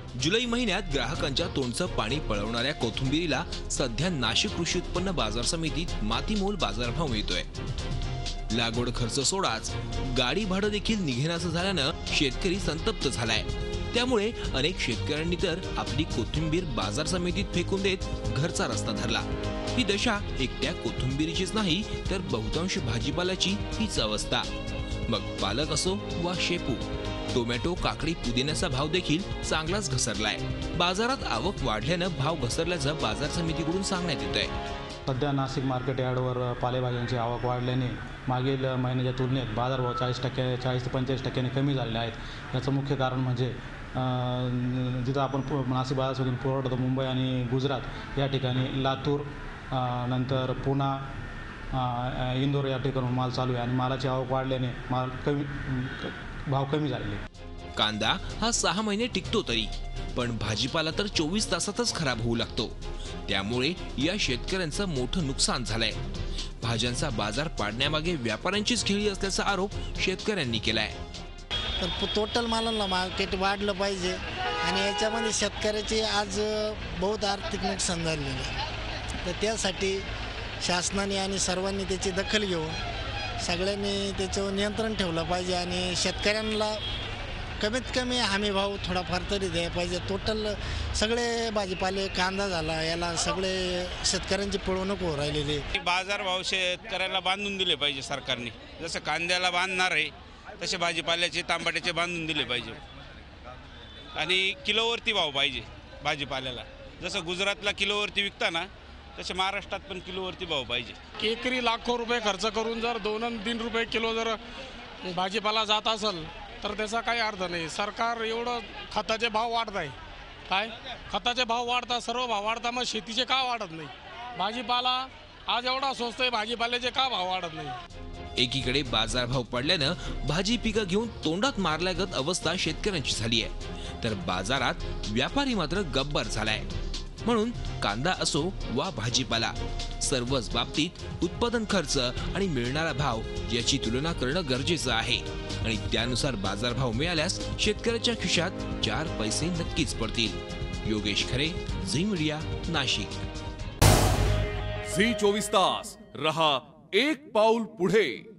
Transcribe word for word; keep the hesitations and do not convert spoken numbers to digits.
जुलै महिन्यात ग्राहकांच्या तोंडचं पाणी पळवणाऱ्या कोथिंबीरीला सध्या नाशिक कृषी उत्पन्न बाजार समितीत मातीमोल बाजारभाव मिळतोय। लागवड खर्च सोडाच गाडी भाडं देखील निघेनासं झाल्यानं शेतकरी संतप्त झालाय। त्यामुळे अनेक शेतकऱ्यांनी तर आपली कोथिंबीर बाजार समितीत फेकून देत घरचा रस्ता धरला। ही दशा एकट्या कोथिंबीरीचीच नाही तर बहुतांश भाजीपाल्याची हीच अवस्था। मग पालक असो वा शेपू, टोमॅटो, काकडी, पुदिन्याचा भाव देखील चांगलाच घसरलाय। बाजारात आवक वाढल्यानं भाव घसरल्याचं बाजार समितीकडून सांगण्यात येतंय। सध्या नाशिक मार्केट यार्डवर पालेभाज्यांची आवक वाढल्याने मागील महिन्याच्या तुलनेत बाजारभाव चाळीस टक्के चाळीस ते पंचेचाळीस टक्क्यांनी कमी झालेले आहेत। याचं मुख्य कारण म्हणजे जिथं आपण नाशिक बाजारातून पुरवठा मुंबई आणि गुजरात या ठिकाणी, लातूर नंतर पुणा, इंदोर या ठिकाणी माल चालू आहे आणि मालाची आवक वाढल्याने माल कमी भाव कमी झालेले। कांदा हा सहा महिने टिकतो तरी, पण भाजीपाला तर चोवीस तासातच खराब होऊ लागतो। त्यामुळे या शेतकऱ्यांचं मोठं नुकसान झालंय। भाज्यांचा बाजार पाडण्यामागे व्यापाऱ्यांचीच खेळी असल्याचा आरोप शेतकऱ्यांनी केलाय। तर टोटल मालाला मार्केट वाढलं पाहिजे आणि याच्यामध्ये शेतकऱ्याचे आज बहुत आर्थिक नुकसान झालेलं आहे। तर त्यासाठी शासनाने आणि सर्वांनी त्याची दखल घेऊन सगळ्यांनी त्याच्यावर नियंत्रण ठेवलं पाहिजे आणि शेतकऱ्यांना कमीत कमी हमी भाव थोडाफार तरी द्यायला पाहिजे। टोटल सगळे भाजीपाले, कांदा झाला, याला सगळे शेतकऱ्यांची पिळवणूक हो राहिलेली आहे। बाजार भाव शेतकऱ्याला बांधून दिले पाहिजे सरकारने, जसं कांद्याला बांधणार आहे तसे भाजीपाल्याचे, तांबट्याचे बांधून दिले पाहिजे आणि किलोवरती भाव पाहिजे भाजीपाल्याला। जसं गुजरातला किलोवरती विकता ना, तसे महाराष्ट्रात पण किलोवरती भाव पाहिजे। एकरी लाखो रुपये खर्च करून जर दोन तीन रुपये किलो जर भाजीपाला जात असेल तर त्याचा काही अर्थ नाही। सरकार एवढं खताचे भाव वाढत आहे, काय खताचे भाव वाढतात, सर्व भाव वाढतात, मग शेतीचे का वाढत नाही? भाजीपाला आज एवढा स्वस्त आहे, भाजीपाल्याचे का भाव वाढत नाही? एकीकडे बाजारभाव पडल्यानं भाजी पिकं घेऊन तोंडात मारल्यागत अवस्था शेतकऱ्यांची झाली आहे, तर बाजारात व्यापारी मात्र गब्बर झालाय। म्हणून कांदा असो वा भाजीपाला, सर्वच बाबतीत उत्पादन खर्च आणि मिळणारा भाव याची तुलना करणं गरजेचं आहे आणि त्यानुसार बाजारभाव मिळाल्यास शेतकऱ्याच्या खिशात चार पैसे नक्कीच पडतील। योगेश खरे, झी मीडिया, नाशिक। झी चोवीस तास रहा एक पाऊल पुढे।